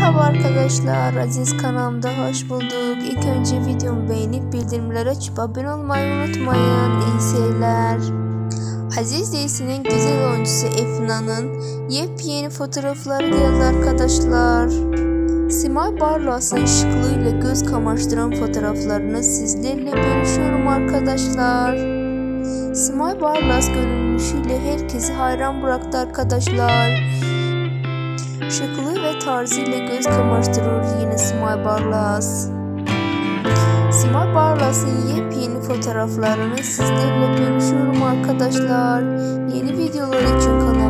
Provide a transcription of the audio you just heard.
Merhaba arkadaşlar, Aziz kanalımda hoş bulduk. İlk önce videomu beğenip bildirimleri açıp abone olmayı unutmayın. İyi seyirler. Aziz dizisinin güzel oyuncusu Efna'nın yepyeni fotoğrafları geldi arkadaşlar. Simay Barlas'ın şıklığıyla göz kamaştıran fotoğraflarını sizlerle bölüşüyorum arkadaşlar. Simay Barlas görünüşüyle herkesi hayran bıraktı arkadaşlar. Şıklığı ve tarzıyla göz kamaştırıyor yine Simay Barlas. Simay Barlas'ın yepyeni fotoğraflarını sizlerle bölüşüyorum arkadaşlar. Yeni videolar için kanalıma